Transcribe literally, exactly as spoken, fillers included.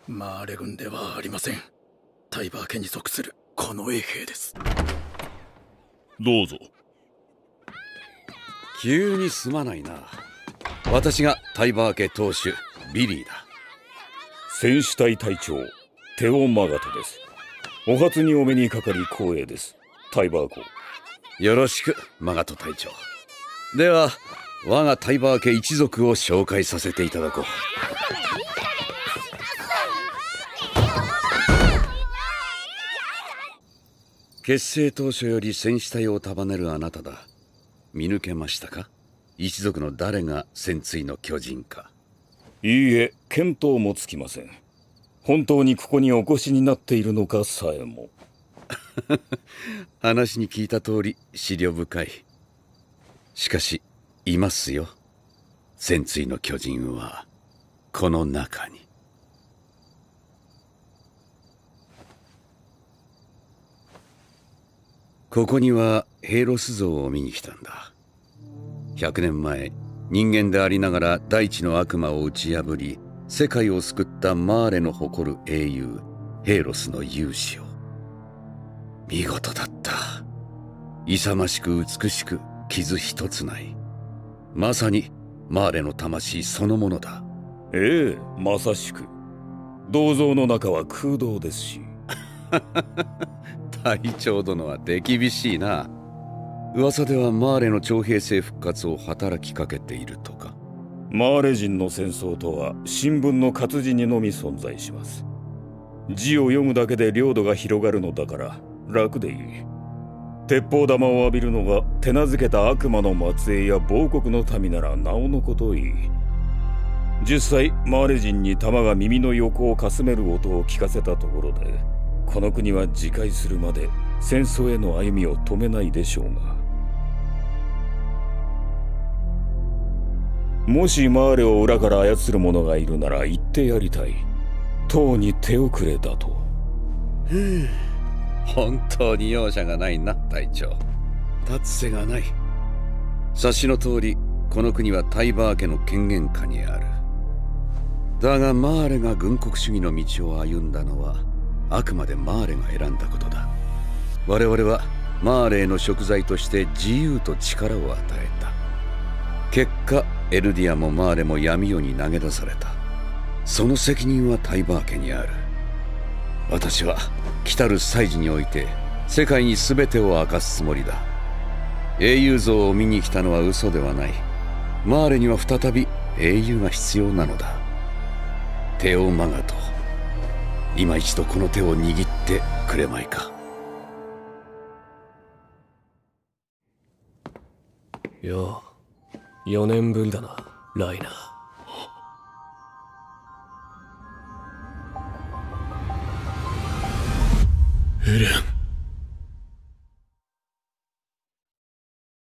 マーレ軍ではありません。タイバー家に属するこの衛兵です。 どうぞ。 急にすまないな。私がタイバー家当主ビリーだ。 戦士隊隊長テオ・マガトです。お初にお目にかかり光栄です。タイバー公よろしくマガト隊長。では我がタイバー家一族を紹介させていただこう。結成当初より戦士隊を束ねるあなただ。見抜けましたか？一族の誰が戦鎚の巨人か。 いいえ、見当もつきません。本当にここにお越しになっているのかさえも。 話に聞いた通り思慮深い。しかしいますよ。戦鎚の巨人はこの中に。ここにはヘイロス像を見に来たんだ。ひゃくねんまえ、人間でありながら大地の悪魔を打ち破り世界を救ったマーレの誇る英雄ヘイロスの勇姿を。見事だった。勇ましく美しく傷一つない。まさにマーレの魂そのものだ。 ええ、まさしく。銅像の中は空洞ですし。 隊長殿は手厳しいな。噂ではマーレの徴兵制復活を働きかけているとか。 マーレ人の戦争とは新聞の活字にのみ存在します。字を読むだけで領土が広がるのだから楽でいい。鉄砲玉を浴びるのが手なずけた悪魔の末裔や亡国の民ならなおのこといい。実際マーレ人に弾が耳の横をかすめる音を聞かせたところで、この国は自戒するまで戦争への歩みを止めないでしょうが。もしマーレを裏から操る者がいるなら言ってやりたい。とうに手遅れだと。 ふう、本当に容赦がないな隊長。立つ瀬がない。察しの通りこの国はタイバー家の権限下にある。だがマーレが軍国主義の道を歩んだのはあくまでマーレが選んだことだ。我々はマーレへの贖罪として自由と力を与えた。結果エルディアもマーレも闇夜に投げ出された。その責任はタイバー家にある。私は来たる祭事において世界に全てを明かすつもりだ。英雄像を見に来たのは嘘ではない。マーレには再び英雄が必要なのだ。テオ・マガト、今一度この手を握ってくれまいか。 よう、よねんぶりだな、ライナー。 エレン。